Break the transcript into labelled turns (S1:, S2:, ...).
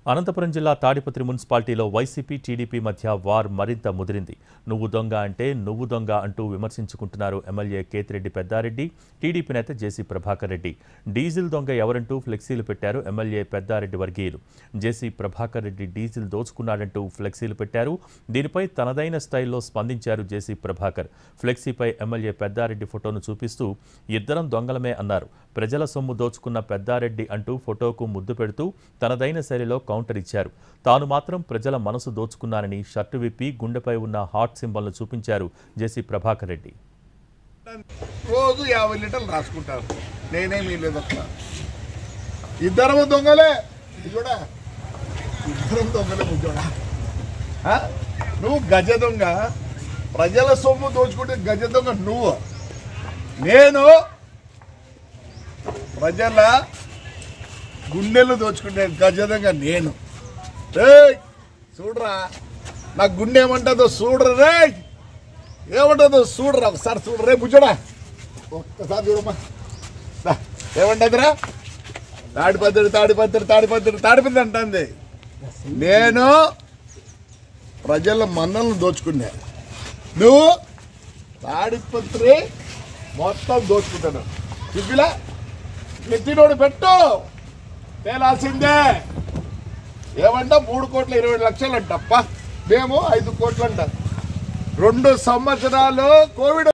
S1: అనంతపురం జిల్లా తాడిపత్రి మున్సిపాలిటీలో YCP TDP మధ్య వార్ మరింత ముదిరింది. నువ్వు దొంగ అంటే నువ్వు దొంగ అంటూ విమర్శించుకుంటున్నారు ఎమ్మెల్యే కేతిరెడ్డి పెద్దారెడ్డి, టీడీపీ నేత జేసీ ప్రభాకర్ రెడ్డి. డీజిల్ దొంగ ఎవరంటూ ఫ్లెక్సీలు పెట్టారు ఎమ్మెల్యే పెద్దారెడ్డి వర్గీయులు. జేసీ ప్రభాకర్ రెడ్డి డీజిల్ దోచుకున్నాడంటూ ఫ్లెక్సీలు పెట్టారు. దీనిపై తనదైన స్టైల్లో స్పందించారు జేసీ ప్రభాకర్. ఫ్లెక్సీపై ఎమ్మెల్యే పెద్దారెడ్డి ఫోటోను చూపిస్తూ ఇద్దరం దొంగలమే అన్నారు. ప్రజల సొమ్ము దోచుకున్న పెద్దారెడ్డి అంటూ ఫోటోకు ముద్దు పెడుతూ తనదైన శైలిలో కౌంటర్ ఇచ్చారు. తాను మాత్రం ప్రజల మనసు దోచుకున్నానని షర్టు విప్పి గుండెపై ఉన్న హార్ట్ సింబల్ను చూపించారు జేసీ ప్రభాకర్ రెడ్డి.
S2: రోజు 50 లీటర్లు రాసుకుంటారు. నేనేమీ లేదు, ఇద్దరు దొంగలే. ఇదిగోడా ఇద్దరం దొంగలే. నువ్వు గజ దొంగ, ప్రజల సొమ్ము దోచుకుంటే గజ దొంగ నువ్వు. నేను ప్రజల గుండెలు దోచుకుంటే గజ దొంగ నేను. చూడరా నా గుండె ఏమంటుందో చూడరా, రే ఏమంటుందో చూడరా, ఒకసారి చూడరే బుజ్జడా, ఒక్కసారి చూడమ్మా ఏమంటుందిరా. తాడిపత్రి తాడిపత్రి తాడిపత్రి తాడిపత్రి అంటుంది. నేను ప్రజల మన్నలను దోచుకున్నా, నువ్వు తాడిపత్రి మొత్తం దోచుకుంటాను. చూపిలా నెత్తినోడు పెట్టు, తేలాల్సిందే. ఏమంట 3,20,00,000 అంటప్ప, మేము 5 కోట్లు అంట. 2 సంవత్సరాలు కోవిడ్